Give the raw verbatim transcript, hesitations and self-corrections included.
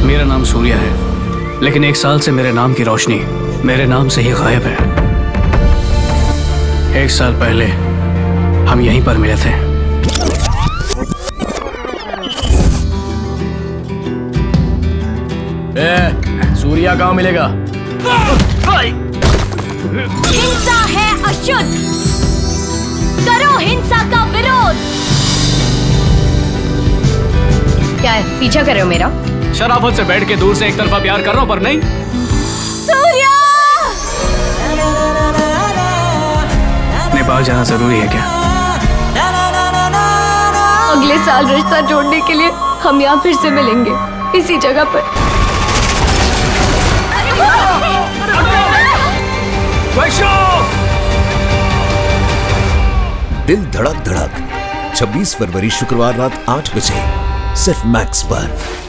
मेरा नाम सूर्या है, लेकिन एक साल से मेरे नाम की रोशनी मेरे नाम से ही गायब है। एक साल पहले हम यहीं पर मिले थे। ए, सूर्या कहाँ मिलेगा? हिंसा है अशुद्ध, करो हिंसा का विरोध। क्या है, पीछा कर रहे हो मेरा? शराफत से बैठ के दूर से एक तरफा प्यार कर रहा हूं, पर नहीं। सूर्या! नेपाल जाना जरूरी है क्या? अगले साल रिश्ता जोड़ने के लिए हम यहाँ फिर से मिलेंगे, इसी जगह पर। दिल धड़क धड़क छब्बीस फरवरी शुक्रवार रात आठ बजे सिर्फ मैक्स पर।